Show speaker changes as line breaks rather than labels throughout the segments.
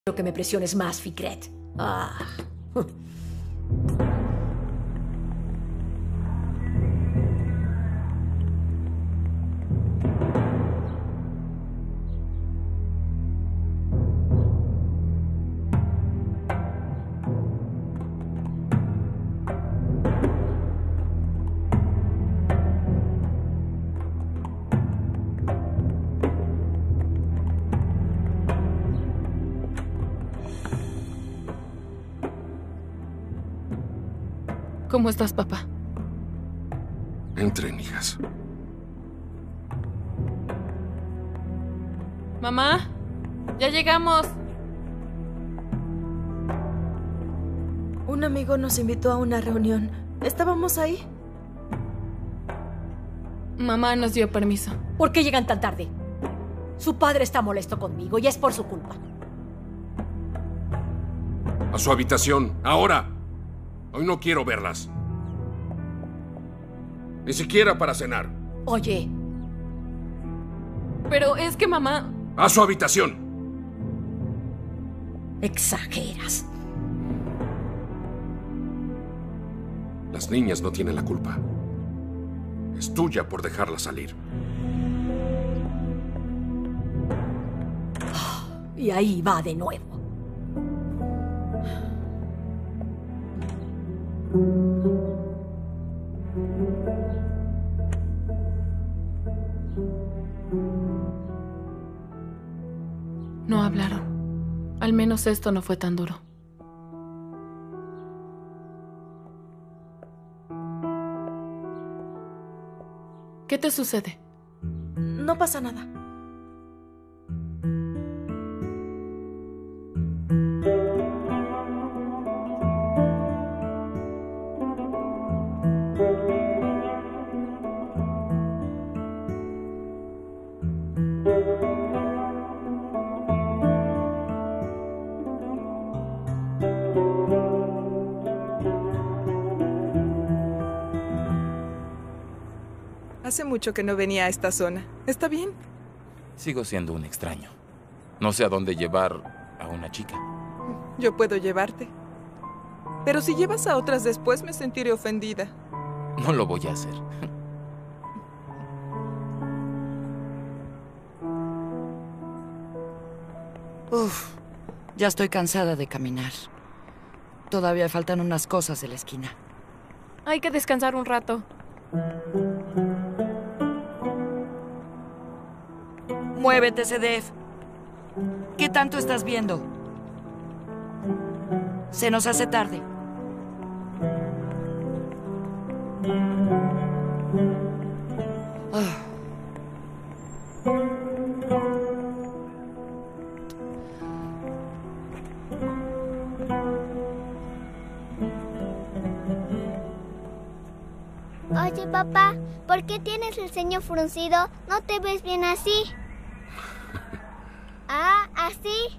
Quiero que me presiones más, Fikret. Ah.
¿Cómo estás, papá?
Entren, hijas.
Mamá, ya llegamos.
Un amigo nos invitó a una reunión. ¿Estábamos ahí?
Mamá nos dio permiso.
¿Por qué llegan tan tarde? Su padre está molesto conmigo y es por su culpa.
A su habitación, ahora. Hoy no quiero verlas. Ni siquiera para cenar.
Oye.
Pero es que mamá...
A su habitación.
Exageras.
Las niñas no tienen la culpa. Es tuya por dejarlas salir.
Y ahí va de nuevo.
No hablaron. Al menos esto no fue tan duro. ¿Qué te sucede?
No pasa nada.
Hace mucho que no venía a esta zona. ¿Está bien?
Sigo siendo un extraño. No sé a dónde llevar a una chica.
Yo puedo llevarte. Pero si llevas a otras después, me sentiré ofendida.
No lo voy a hacer.
Uf, ya estoy cansada de caminar. Todavía faltan unas cosas de la esquina.
Hay que descansar un rato.
Muévete, Sedef. ¿Qué tanto estás viendo? Se nos hace tarde. Ah.
Oye, papá, ¿por qué tienes el ceño fruncido? No te ves bien así. Ah, ¿así?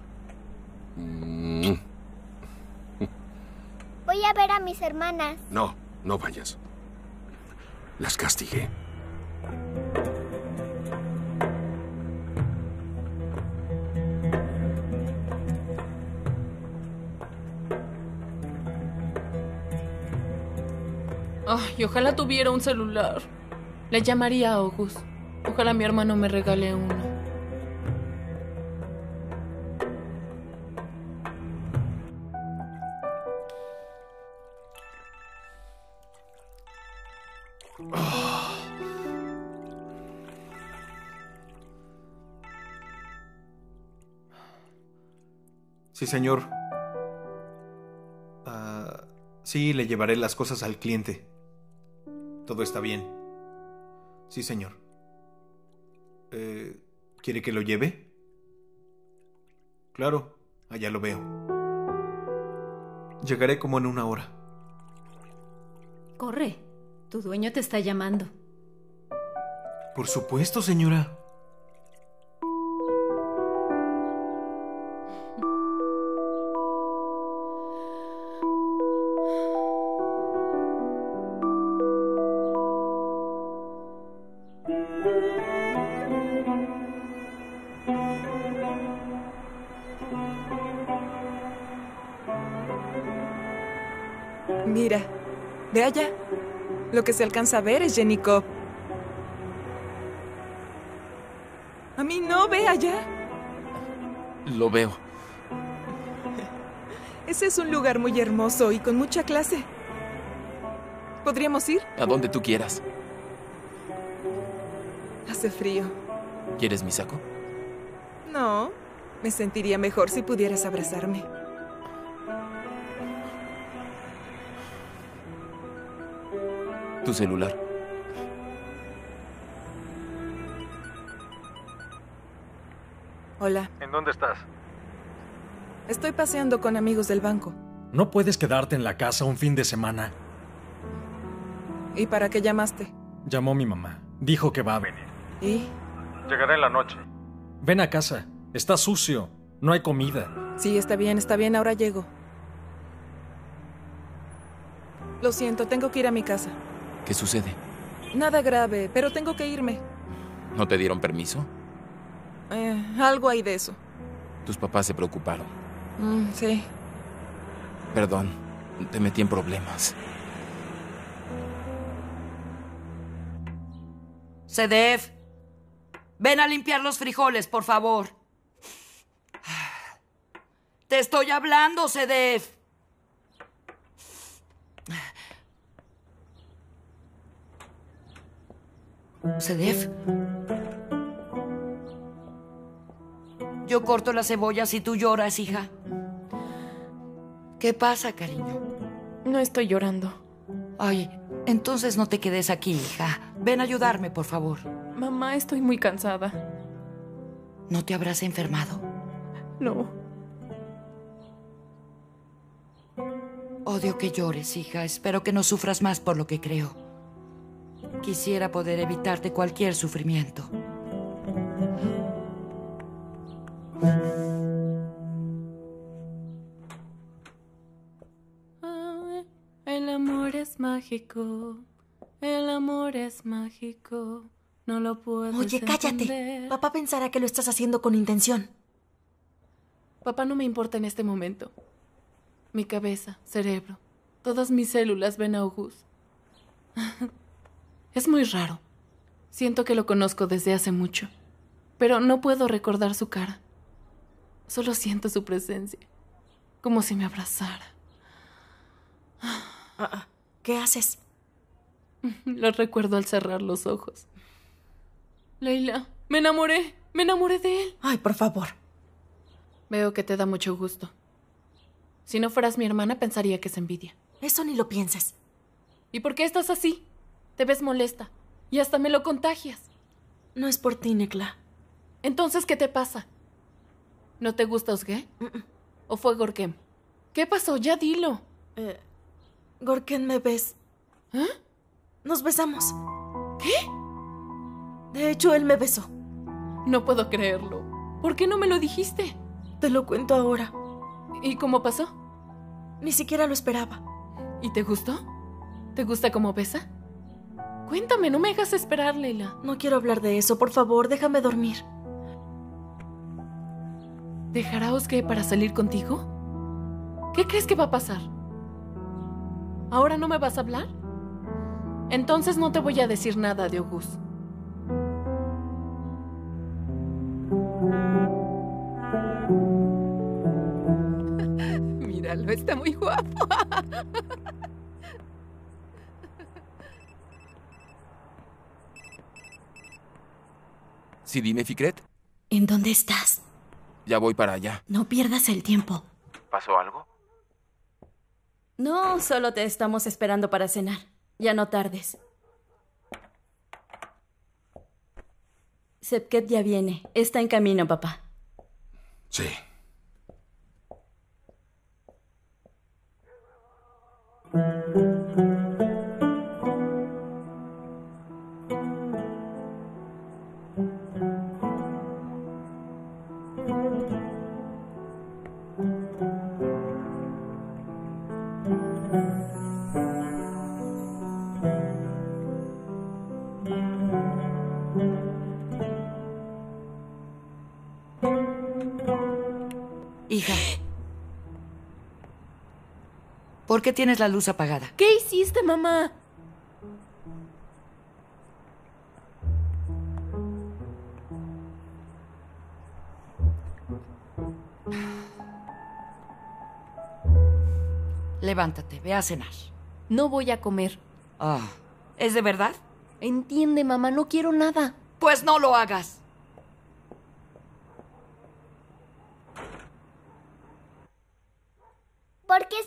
Voy a ver a mis hermanas.
No, no vayas. Las castigué.
Ay, ojalá tuviera un celular. Le llamaría a August. Ojalá mi hermano me regale uno.
Sí, señor. Sí, le llevaré las cosas al cliente. Todo está bien. Sí, señor. ¿Quiere que lo lleve? Claro, allá lo veo. Llegaré como en 1 hora.
Corre, tu dueño te está llamando.
Por supuesto, señora.
Mira, ve allá. Lo que se alcanza a ver es Jenny Cobb. A mí no, ve allá.
Lo veo.
Ese es un lugar muy hermoso y con mucha clase. ¿Podríamos ir?
A donde tú quieras.
Hace frío.
¿Quieres mi saco?
No, me sentiría mejor si pudieras abrazarme.
Tu celular.
Hola.
¿En dónde estás?
Estoy paseando con amigos del banco.
No puedes quedarte en la casa un fin de semana.
¿Y para qué llamaste?
Llamó mi mamá. Dijo que va a venir.
¿Y?
Llegaré en la noche. Ven a casa. Está sucio. No hay comida.
Sí, está bien, ahora llego. Lo siento, tengo que ir a mi casa.
¿Qué sucede?
Nada grave, pero tengo que irme.
¿No te dieron permiso?
Algo hay de eso.
Tus papás se preocuparon.
Sí.
Perdón, te metí en problemas.
Sedef, ven a limpiar los frijoles, por favor. Te estoy hablando, Sedef. Sedef. Yo corto las cebollas y tú lloras, hija. ¿Qué pasa, cariño?
No estoy llorando.
Ay, entonces no te quedes aquí, hija. Ven a ayudarme, por favor.
Mamá, estoy muy cansada.
¿No te habrás enfermado?
No.
Odio que llores, hija. Espero que no sufras más por lo que creo. Quisiera poder evitarte cualquier sufrimiento.
El amor es mágico. El amor es mágico. No lo puedes
Oye, cállate.
entender.
Papá pensará que lo estás haciendo con intención.
Papá no me importa en este momento. Mi cabeza, cerebro, todas mis células ven a August. Es muy raro. Siento que lo conozco desde hace mucho, pero no puedo recordar su cara. Solo siento su presencia, como si me abrazara.
¿Qué haces?
Lo recuerdo al cerrar los ojos. Leila, me enamoré de él.
Ay, por favor.
Veo que te da mucho gusto. Si no fueras mi hermana, pensaría que es envidia.
Eso ni lo pienses.
¿Y por qué estás así? Te ves molesta y hasta me lo contagias.
No es por ti, Nekla.
Entonces, ¿qué te pasa? ¿No te gusta Osge? ¿O fue Gorkem? ¿Qué pasó? Ya dilo.
Gorkem me ves.
¿Eh?
Nos besamos.
¿Qué?
De hecho, él me besó.
No puedo creerlo. ¿Por qué no me lo dijiste?
Te lo cuento ahora.
¿Y cómo pasó?
Ni siquiera lo esperaba.
¿Y te gustó? ¿Te gusta cómo besa? Cuéntame, no me hagas esperar, Leila.
No quiero hablar de eso, por favor, déjame dormir.
¿Dejará Osge para salir contigo? ¿Qué crees que va a pasar? ¿Ahora no me vas a hablar? Entonces no te voy a decir nada de August.
Míralo, está muy guapo.
Sí, dime, Fikret.
¿En dónde estás?
Ya voy para allá.
No pierdas el tiempo.
¿Pasó algo?
No, solo te estamos esperando para cenar. Ya no tardes. Sepket ya viene. Está en camino, papá.
Sí.
Hija, ¿Por qué tienes la luz apagada?
¿Qué hiciste, mamá?
Levántate, ve a cenar.
No voy a comer.
Ah, ¿es de verdad?
Entiende, mamá, no quiero nada.
Pues no lo hagas.
¿Por qué